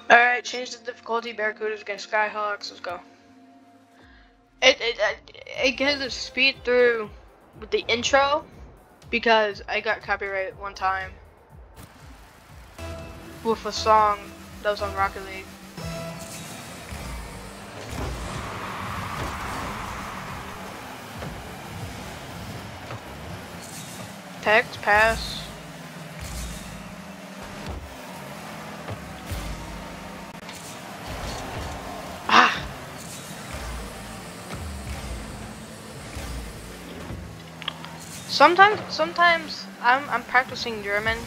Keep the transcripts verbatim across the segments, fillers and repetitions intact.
Alright, change the difficulty. Barracudas against Skyhawks. Let's go. It it it, it gives us speed through with the intro because I got copyright one time with a song that was on Rocket League. Text pass. Ah. Sometimes, sometimes I'm I'm practicing German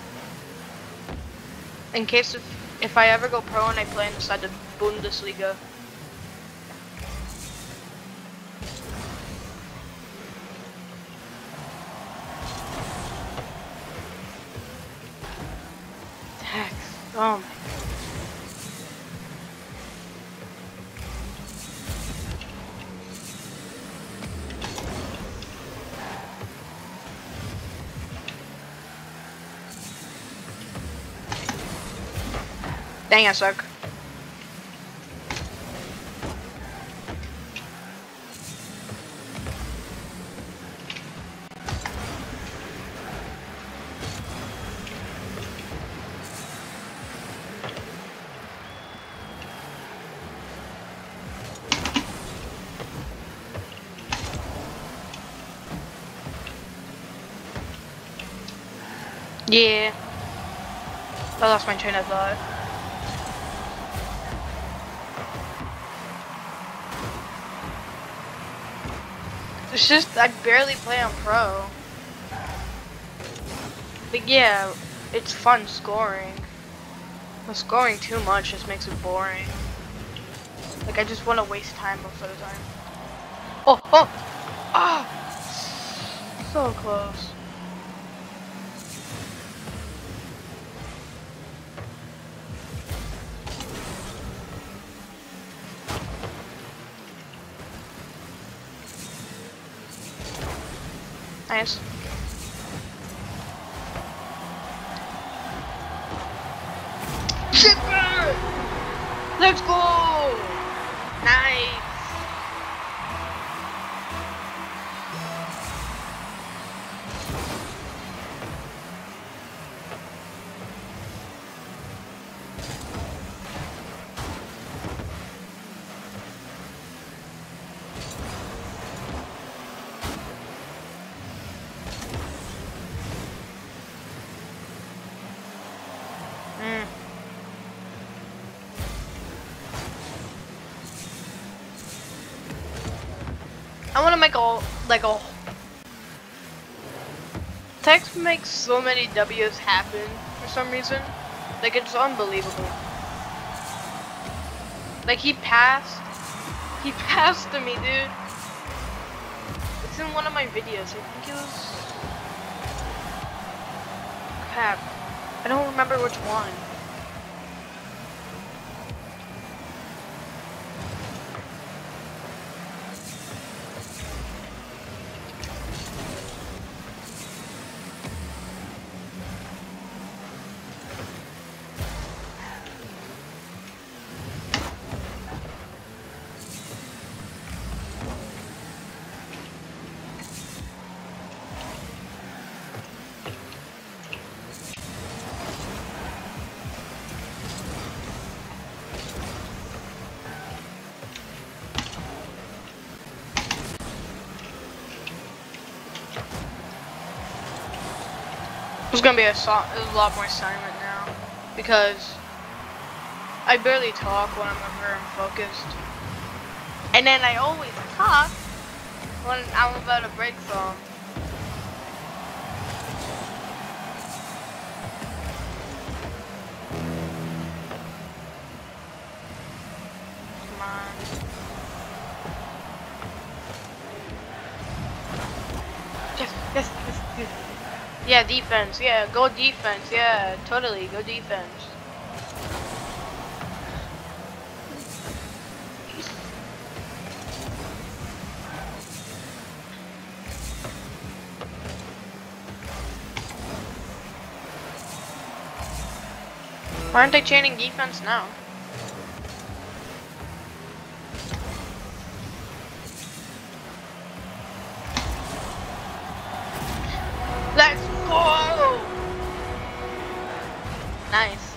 in case if if I ever go pro and I play inside the Bundesliga. Text. Oh my. Dang, I suck. Yeah. I lost my train of thought. It's just, I barely play on pro. But yeah, it's fun scoring. But scoring too much just makes it boring. Like, I just want to waste time most of the time. Oh, oh! Ah! So close. Nice. Zipper! Let's go! Nice! Mm. I want to make a like a Text makes so many W's happen for some reason. Like, it's unbelievable. Like, he passed. He passed to me, dude. It's in one of my videos. I think it was. Crap. I don't remember which one. It's gonna be a, so a lot more silent now because I barely talk when I'm whenever I'm focused, and then I always talk when I'm about to break song. Come on. Yes, yes, yes, yes. Yeah, defense. Yeah, go defense. Yeah, totally. Go defense. Why aren't they chaining defense now? Let's go! Nice.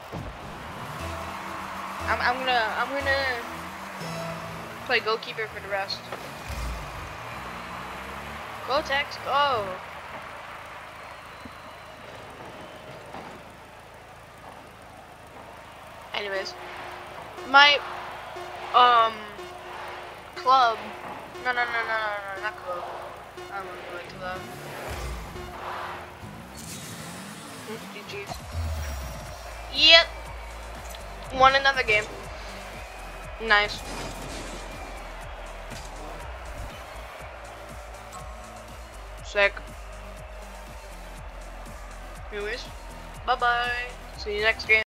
I'm I'm gonna I'm gonna play goalkeeper for the rest. Go Tex, go! Anyways, my um club. No no no no no no not club. I don't want to go into that. G G's. Yep. Won another game. Nice. Sick. Anyways, bye bye. See you next game.